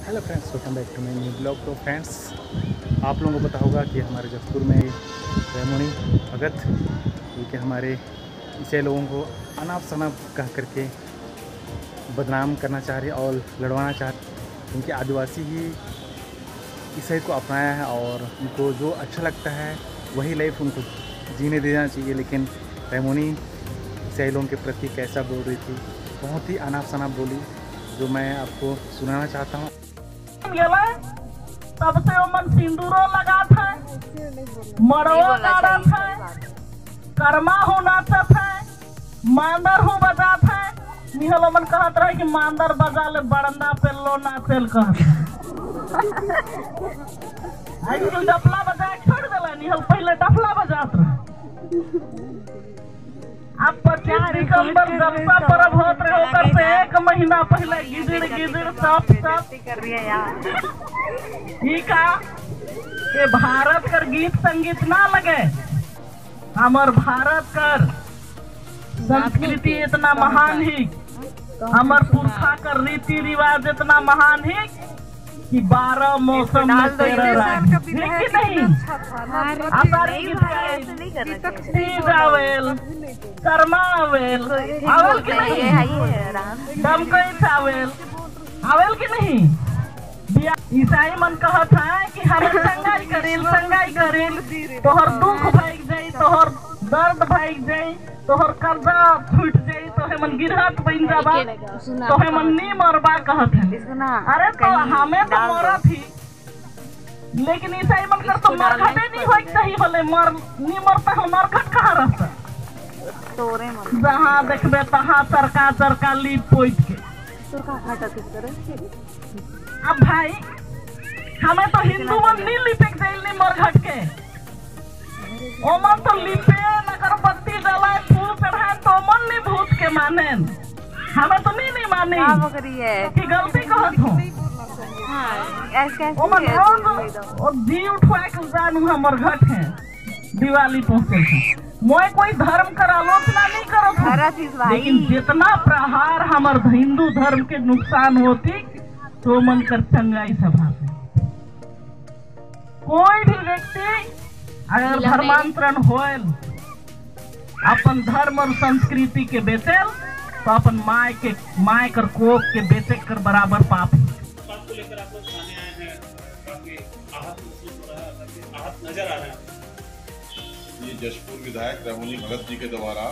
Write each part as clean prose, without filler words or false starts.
Hello friends, welcome back to my new blog. तो friends, आप लोगों को पता होगा कि हमारे जसपुर में रेमोनी भगत जो कि हमारे ईसाई लोगों को अनाप शनाप कह करके बदनाम करना चाह रही और लड़वाना चाह रही, क्योंकि आदिवासी ही ईसाई को अपनाया है और उनको जो अच्छा लगता है वही लाइफ उनको जीने देना चाहिए। लेकिन रेमोनी ईसाई लोगों के प्रति कैसा बोल रही थी, बहुत ही अनाप शनाप बोली, जो मैं आपको सुनाना चाहता हूँ। तब से ओमन सिंदूरो लगात है, मड़वा गाड़त है, कर्मा हो नाचत है, मांदर हो बजात है। निहल ओमन कहत रहे कि मांदर बजा ले बरंदा पे लो नाचेल कहत। आजकल डफला बजा छोड़ देला, निहल पहले डफला बजात रहे। अब 25 दिसंबर जनता पर्व होत रहे, होकर से 1 महीना पहले गिदिड़ गिदिड़ सब कर रही है यार। ठीक है कि भारत कर गीत संगीत ना लगे, हमार भारत कर संस्कृति इतना महान ही, हमार पुरखा कर रीति रिवाज इतना महान ही कि 12 मौसम में 13 राग नहीं। आवेल कर्मा आवेल आवेल की नहीं, डमकई आवेल आवेल की नहीं। ईसाई मन कहत है कि हम संगाई करेल तोहर दुख भाग जाई, तोहर दर्द भाग जाई, तोहर कर्जा छूट जाई, तोहे मन गिरहत बन जाबा, तोहे मन नी मरबा कहत है। अरे तो हमें तो मरत ही, लेकिन ईसाई मन कर तो मरघटे नहीं होई सही होले, मर नी मरता हम मरघट कहां रहता। जहाँ देखबे तहाँ सरका लीप पोइत के। अब भाई हमें तो हिंदू मन नहीं लिपे नहीं मरघट के, ओमन तो लिपे अगरबत्ती जलाए फूल चढ़ाए तो मन नहीं भूत के माने, हमें तो नहीं माने कि गलती कहत हो। ओमन रोज जी उठवा के जानू हमर घट है दिवाली पहुंचे है। मैं कोई धर्म कर आलोचना नहीं करो, लेकिन जितना प्रहार हमार हिंदू धर्म के नुकसान होती तो मन कर चंगाई सभा से कोई भी व्यक्ति अगर धर्मांतरण होल अपन धर्म और संस्कृति के बेचेल तो अपन माय कर कोक के बेचे कर बराबर पाप है। बात को लेकर आप लोग सामने आए हैं, काफी आहत महसूस हो रहा है, काफी आहत नजर आ रहे हैं। ये जशपुर विधायक रेमोनी भगत जी के द्वारा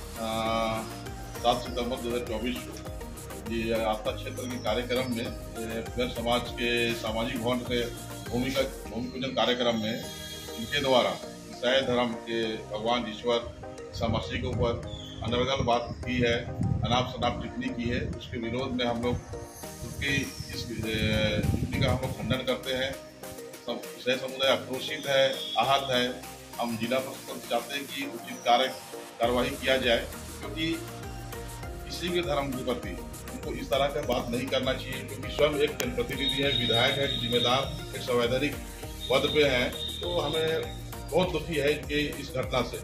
7 सितंबर 2024 को ये आस्था क्षेत्र के कार्यक्रम में फिर समाज के सामाजिक भवन के भूमि पूजन कार्यक्रम में इनके द्वारा ईसाई धर्म के भगवान ईश्वर ईसा मसीह के ऊपर अनर्गल बात की है, अनाप शनाप टिप्पणी की है। उसके विरोध में हम लोग उसकी इस टिप्पणी का हम लोग खंडन करते हैं। सब ईसाई समुदाय आक्रोशित है, आहत है। हम जिला प्रशासन चाहते हैं कि उचित कार्रवाई किया जाए, क्योंकि किसी के धर्म के प्रति उनको इस तरह का बात नहीं करना चाहिए, क्योंकि स्वयं एक जनप्रतिनिधि है, विधायक है, जिम्मेदार एक संवैधानिक पद पे हैं। तो हमें बहुत दुखी है कि इस घटना से,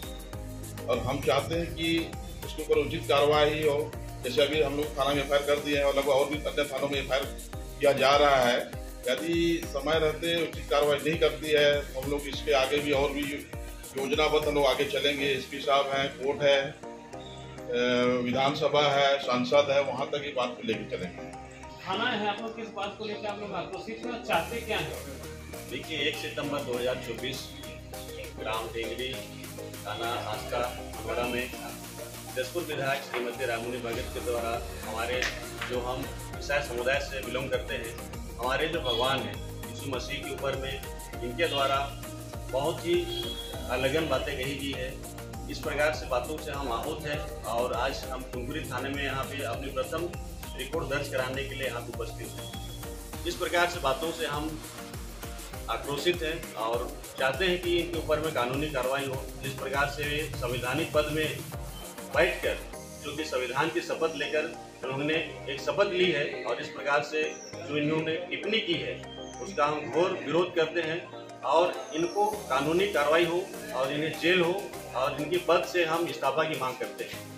और हम चाहते हैं कि उसके ऊपर उचित कार्रवाई हो। जैसे अभी हम लोग थाना में एफआईआर कर दिए हैं और लगभग और भी अन्य थानों में एफआईआर किया जा रहा है। यदि समय रहते उचित कार्रवाई नहीं करती है, हम लोग इसके आगे भी और भी योजनाबद्ध हम लोग आगे चलेंगे। एसपी साहब हैं, कोर्ट है, विधानसभा है, सांसद है, वहाँ तक ये बात को लेकर चलेंगे। थाना है, आप लोग किस बात को लेकर आप लोग आक्रोशित हैं, चाहते क्या है? देखिए, 1 सितंबर 2024 ग्राम टेंगरी थाना आस्था अमरा में जसपुर विधायक श्रीमती रेमोनी भगत के द्वारा हमारे जो हम ईसाई समुदाय से बिलोंग करते हैं, हमारे जो भगवान हैं यीशु मसीह के ऊपर में इनके द्वारा बहुत ही अलगन बातें कही गई है। इस प्रकार से बातों से हम आहत हैं और आज हम टुंगरी थाने में यहाँ पे अपनी प्रथम रिपोर्ट दर्ज कराने के लिए यहाँ पे उपस्थित हैं। इस प्रकार से बातों से हम आक्रोशित हैं और चाहते हैं कि इनके ऊपर में कानूनी कार्रवाई हो। जिस प्रकार से वे संवैधानिक पद में बैठकर जो कि संविधान की शपथ लेकर उन्होंने एक शपथ ली है, और इस प्रकार से जो इन्होंने टिप्पणी की है उसका हम घोर विरोध करते हैं और इनको कानूनी कार्रवाई हो और इन्हें जेल हो और इनके पद से हम इस्तीफा की मांग करते हैं।